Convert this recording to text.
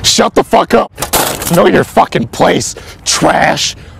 Shut the fuck up. Know your fucking place, trash.